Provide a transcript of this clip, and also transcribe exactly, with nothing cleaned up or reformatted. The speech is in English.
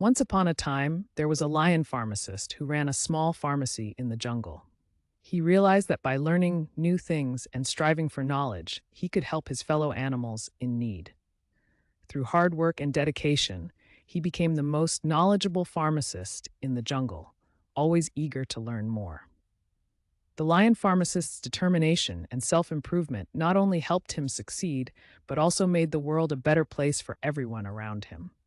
Once upon a time, there was a lion pharmacist who ran a small pharmacy in the jungle. He realized that by learning new things and striving for knowledge, he could help his fellow animals in need. Through hard work and dedication, he became the most knowledgeable pharmacist in the jungle, always eager to learn more. The lion pharmacist's determination and self-improvement not only helped him succeed, but also made the world a better place for everyone around him.